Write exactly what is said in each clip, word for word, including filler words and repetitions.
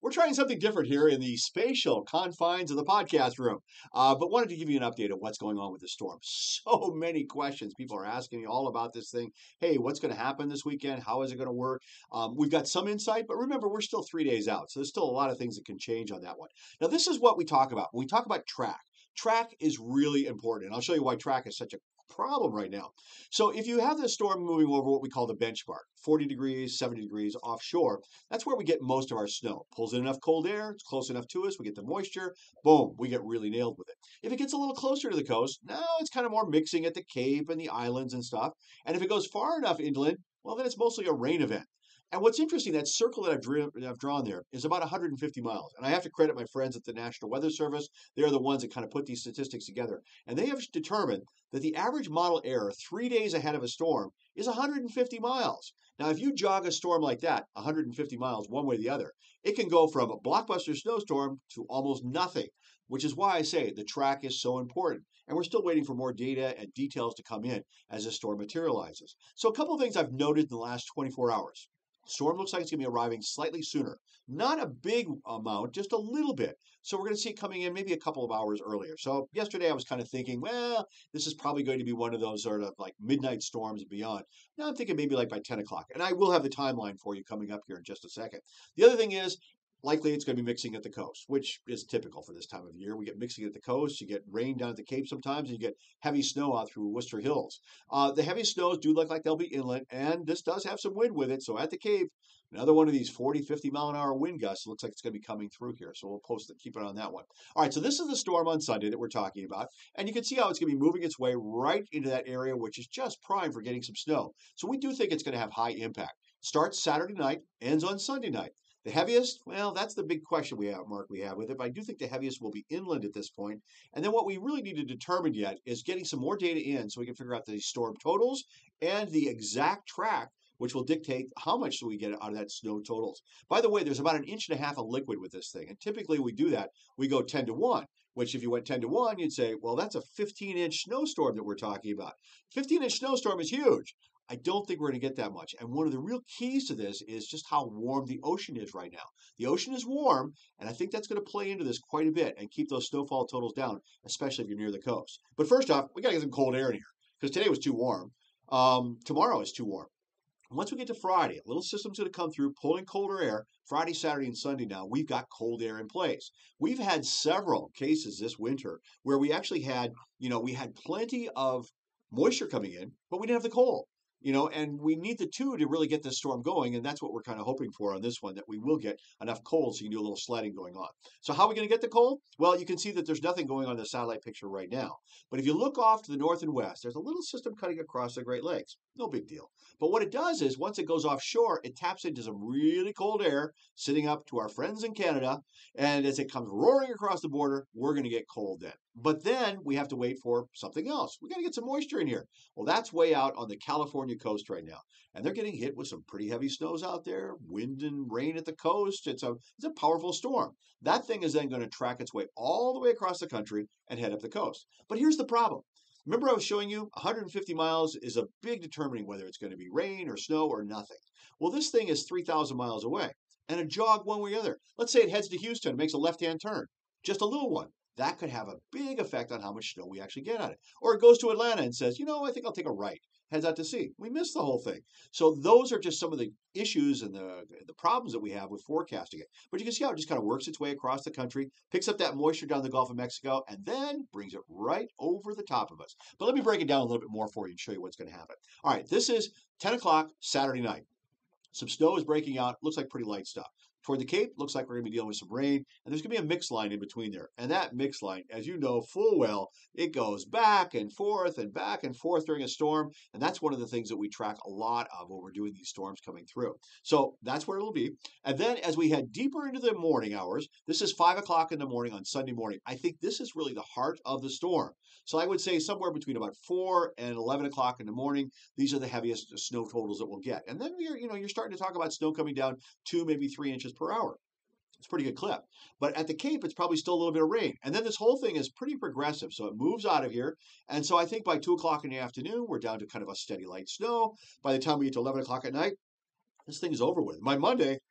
We're trying something different here in the spatial confines of the podcast room, uh, but wanted to give you an update of what's going on with the storm. So many questions. People are asking me all about this thing. Hey, what's going to happen this weekend? How is it going to work? Um, we've got some insight, but remember, we're still three days out. So there's still a lot of things that can change on that one. Now, this is what we talk about. When we talk about track, track is really important. And I'll show you why track is such a problem right now. So if you have this storm moving over what we call the benchmark, forty degrees, seventy degrees offshore, that's where we get most of our snow. Pulls in enough cold air, it's close enough to us, we get the moisture, boom, we get really nailed with it. If it gets a little closer to the coast, now it's kind of more mixing at the Cape and the islands and stuff. And if it goes far enough inland, well, then it's mostly a rain event. And what's interesting, that circle that I've, drew, I've drawn there is about one hundred fifty miles. And I have to credit my friends at the National Weather Service. They're the ones that kind of put these statistics together. And they have determined that the average model error three days ahead of a storm is one hundred fifty miles. Now, if you jog a storm like that, one hundred fifty miles one way or the other, it can go from a blockbuster snowstorm to almost nothing, which is why I say the track is so important. And we're still waiting for more data and details to come in as the storm materializes. So a couple of things I've noted in the last twenty-four hours. Storm looks like it's going to be arriving slightly sooner. Not a big amount, just a little bit. So we're going to see it coming in maybe a couple of hours earlier. So yesterday I was kind of thinking, well, this is probably going to be one of those sort of like midnight storms and beyond. Now I'm thinking maybe like by ten o'clock. And I will have the timeline for you coming up here in just a second. The other thing is, likely it's going to be mixing at the coast, which is typical for this time of year. We get mixing at the coast, you get rain down at the Cape sometimes, and you get heavy snow out through Worcester Hills. Uh, the heavy snows do look like they'll be inland, and this does have some wind with it. So at the Cape, another one of these forty, fifty mile an hour wind gusts looks like it's going to be coming through here. So we'll post it, keep it on that one. All right, so this is the storm on Sunday that we're talking about. And you can see how it's going to be moving its way right into that area, which is just prime for getting some snow. So we do think it's going to have high impact. Starts Saturday night, ends on Sunday night. The heaviest, well, that's the big question we have, Mark, we have with it. But I do think the heaviest will be inland at this point. And then what we really need to determine yet is getting some more data in so we can figure out the storm totals and the exact track, which will dictate how much do we get out of that snow totals. By the way, there's about an inch and a half of liquid with this thing. And typically we do that. We go ten to one, which if you went ten to one, you'd say, well, that's a fifteen inch snowstorm that we're talking about. fifteen inch snowstorm is huge. I don't think we're going to get that much. And one of the real keys to this is just how warm the ocean is right now. The ocean is warm, and I think that's going to play into this quite a bit and keep those snowfall totals down, especially if you're near the coast. But first off, we got to get some cold air in here because today was too warm. Um, tomorrow is too warm. Once we get to Friday, a little system's going to come through pulling colder air. Friday, Saturday, and Sunday now, we've got cold air in place. We've had several cases this winter where we actually had, you know, we had plenty of moisture coming in, but we didn't have the cold. You know, and we need the two to really get this storm going, and that's what we're kind of hoping for on this one, that we will get enough cold so you can do a little sledding going on. So how are we going to get the cold? Well, you can see that there's nothing going on in the satellite picture right now. But if you look off to the north and west, there's a little system cutting across the Great Lakes. No big deal. But what it does is, once it goes offshore, it taps into some really cold air sitting up to our friends in Canada, and as it comes roaring across the border, we're going to get cold then. But then we have to wait for something else. We got to get some moisture in here. Well, that's way out on the California coast right now. And they're getting hit with some pretty heavy snows out there, wind and rain at the coast. It's a, it's a powerful storm. That thing is then going to track its way all the way across the country and head up the coast. But here's the problem. Remember I was showing you one hundred fifty miles is a big determining whether it's going to be rain or snow or nothing. Well, this thing is three thousand miles away and a jog one way or the other. Let's say it heads to Houston, makes a left-hand turn, just a little one. That could have a big effect on how much snow we actually get out of it. Or it goes to Atlanta and says, you know, I think I'll take a right. Heads out to sea. We missed the whole thing. So those are just some of the issues and the, the problems that we have with forecasting it. But you can see how it just kind of works its way across the country, picks up that moisture down the Gulf of Mexico, and then brings it right over the top of us. But let me break it down a little bit more for you and show you what's going to happen. All right, this is ten o'clock Saturday night. Some snow is breaking out. Looks like pretty light stuff. Toward the Cape, looks like we're going to be dealing with some rain, and there's going to be a mix line in between there. And that mix line, as you know full well, it goes back and forth and back and forth during a storm, and that's one of the things that we track a lot of when we're doing these storms coming through. So that's where it'll be. And then as we head deeper into the morning hours, this is five o'clock in the morning on Sunday morning. I think this is really the heart of the storm. So I would say somewhere between about four and eleven o'clock in the morning, these are the heaviest snow totals that we'll get. And then you're, you know, you're starting to talk about snow coming down two, maybe three inches per hour. It's a pretty good clip. But at the Cape, it's probably still a little bit of rain. And then this whole thing is pretty progressive. So it moves out of here. And so I think by two o'clock in the afternoon, we're down to kind of a steady light snow. By the time we get to eleven o'clock at night, this thing is over with. By Monday,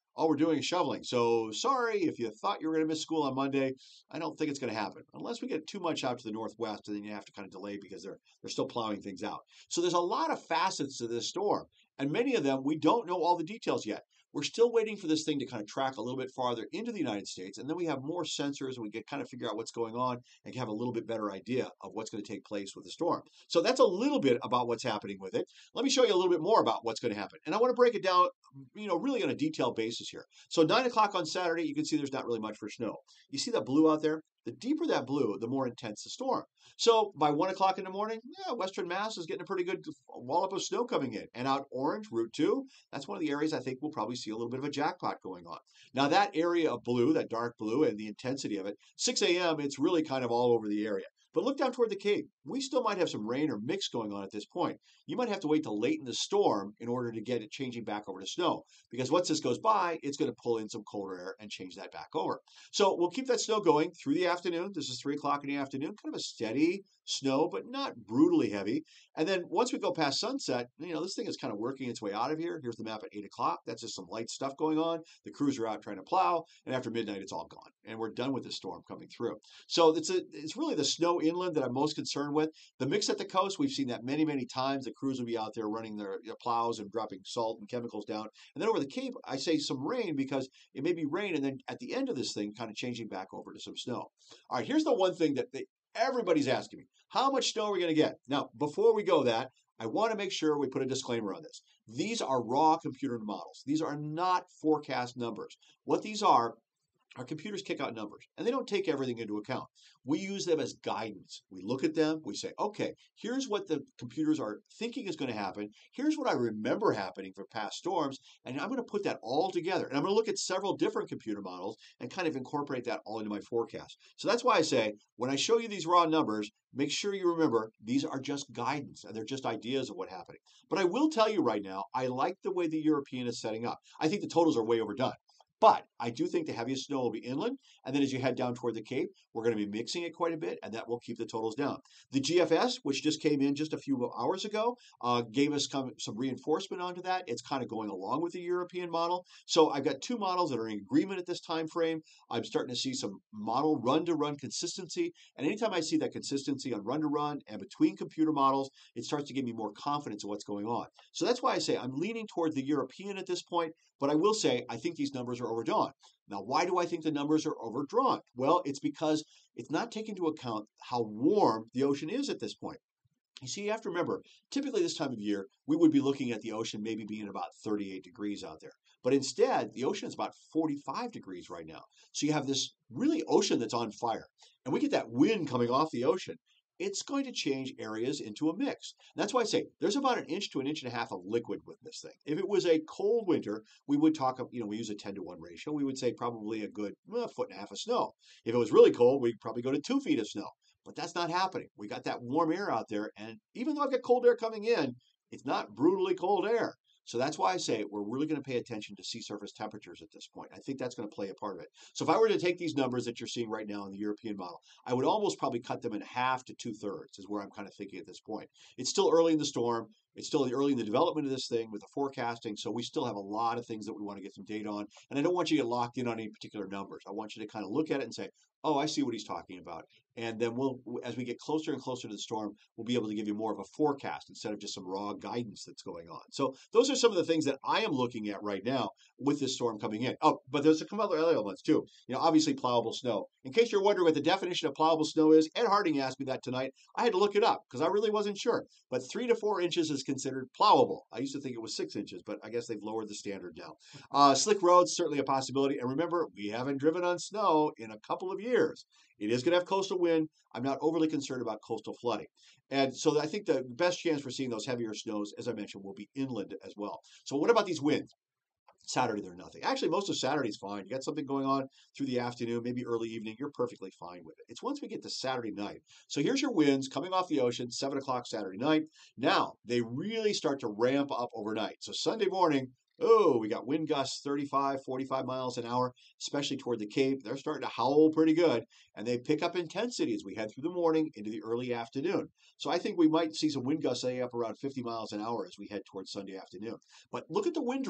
all we're doing is shoveling. So sorry if you thought you were going to miss school on Monday. I don't think it's going to happen unless we get too much out to the northwest, and then you have to kind of delay because they're they're still plowing things out. So there's a lot of facets to this storm, and many of them we don't know all the details yet. We're still waiting for this thing to kind of track a little bit farther into the United States, and then we have more sensors and we can kind of figure out what's going on and have a little bit better idea of what's going to take place with the storm. So that's a little bit about what's happening with it. Let me show you a little bit more about what's going to happen. And I want to break it down, you know, really on a detailed basis here. So nine o'clock on Saturday, you can see there's not really much for snow. You see that blue out there? The deeper that blue, the more intense the storm. So by one o'clock in the morning, yeah, Western Mass is getting a pretty good wallop of snow coming in. And out orange, Route two, that's one of the areas I think we'll probably see a little bit of a jackpot going on. Now that area of blue, that dark blue, and the intensity of it, six a.m., it's really kind of all over the area. But look down toward the Cape. We still might have some rain or mix going on at this point. You might have to wait till late in the storm in order to get it changing back over to snow. Because once this goes by, it's going to pull in some colder air and change that back over. So we'll keep that snow going through the afternoon. This is three o'clock in the afternoon, kind of a steady snow, but not brutally heavy. And then once we go past sunset, you know, this thing is kind of working its way out of here. Here's the map at eight o'clock. That's just some light stuff going on. The crews are out trying to plow. And after midnight, it's all gone. And we're done with the storm coming through. So it's a, it's really the snow inland that I'm most concerned with. The mix at the coast, we've seen that many, many times. The crews will be out there running their you know, plows and dropping salt and chemicals down. And then over the Cape, I say some rain because it may be rain. And then at the end of this thing, kind of changing back over to some snow. All right, here's the one thing that they, everybody's asking me. How much snow are we going to get? Now, before we go that, I want to make sure we put a disclaimer on this. These are raw computer models. These are not forecast numbers. What these are, our computers kick out numbers, and they don't take everything into account. We use them as guidance. We look at them, we say, okay, here's what the computers are thinking is going to happen. Here's what I remember happening for past storms, and I'm going to put that all together. And I'm going to look at several different computer models and kind of incorporate that all into my forecast. So that's why I say, when I show you these raw numbers, make sure you remember these are just guidance, and they're just ideas of what's happening. But I will tell you right now, I like the way the European is setting up. I think the totals are way overdone. But I do think the heaviest snow will be inland. And then as you head down toward the Cape, we're going to be mixing it quite a bit, and that will keep the totals down. The G F S, which just came in just a few hours ago, uh, gave us some reinforcement onto that. It's kind of going along with the European model. So I've got two models that are in agreement at this time frame. I'm starting to see some model run-to-run consistency. And anytime I see that consistency on run-to-run and between computer models, it starts to give me more confidence in what's going on. So that's why I say I'm leaning toward the European at this point. But I will say, I think these numbers are overdrawn. Now, why do I think the numbers are overdrawn? Well, it's because it's not taking into account how warm the ocean is at this point. You see, you have to remember, typically this time of year, we would be looking at the ocean maybe being about thirty-eight degrees out there. But instead, the ocean is about forty-five degrees right now. So you have this really ocean that's on fire. And we get that wind coming off the ocean. It's going to change areas into a mix. And that's why I say there's about an inch to an inch and a half of liquid with this thing. If it was a cold winter, we would talk, you know, we use a ten to one ratio. We would say probably a good well, foot and a half of snow. If it was really cold, we'd probably go to two feet of snow. But that's not happening. We got that warm air out there. And even though I've got cold air coming in, it's not brutally cold air. So that's why I say we're really going to pay attention to sea surface temperatures at this point. I think that's going to play a part of it. So if I were to take these numbers that you're seeing right now in the European model, I would almost probably cut them in half to two thirds is where I'm kind of thinking at this point. It's still early in the storm. It's still early in the development of this thing with the forecasting. So we still have a lot of things that we want to get some data on. And I don't want you to get locked in on any particular numbers. I want you to kind of look at it and say, oh, I see what he's talking about. And then we'll, as we get closer and closer to the storm, we'll be able to give you more of a forecast instead of just some raw guidance that's going on. So those are some of the things that I am looking at right now with this storm coming in. Oh, but there's some other elements too. You know, obviously plowable snow. In case you're wondering what the definition of plowable snow is, Ed Harding asked me that tonight. I had to look it up because I really wasn't sure. But three to four inches is considered plowable. I used to think it was six inches, but I guess they've lowered the standard now. Uh, slick roads, certainly a possibility. And remember, we haven't driven on snow in a couple of years. It is going to have coastal wind. I'm not overly concerned about coastal flooding. And so I think the best chance for seeing those heavier snows, as I mentioned, will be inland as well. So what about these winds? Saturday, they're nothing. Actually, most of Saturday's fine. You got something going on through the afternoon, maybe early evening. You're perfectly fine with it. It's once we get to Saturday night. So here's your winds coming off the ocean, seven o'clock Saturday night. Now, they really start to ramp up overnight. So Sunday morning, oh, we got wind gusts thirty-five, forty-five miles an hour, especially toward the Cape. They're starting to howl pretty good, and they pick up intensity as we head through the morning into the early afternoon. So I think we might see some wind gusts say up around fifty miles an hour as we head towards Sunday afternoon. But look at the wind direction.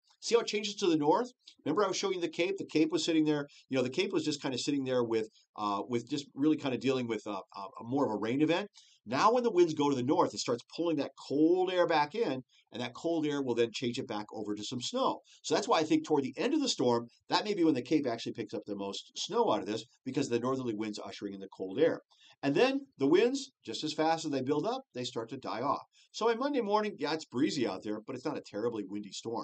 See how it changes to the north? Remember I was showing you the Cape? The Cape was sitting there. You know, the Cape was just kind of sitting there with, uh, with just really kind of dealing with uh, uh, more of a rain event. Now when the winds go to the north, it starts pulling that cold air back in, and that cold air will then change it back over to some snow. So that's why I think toward the end of the storm, that may be when the Cape actually picks up the most snow out of this, because the northerly winds ushering in the cold air. And then the winds, just as fast as they build up, they start to die off. So on Monday morning, yeah, it's breezy out there, but it's not a terribly windy storm.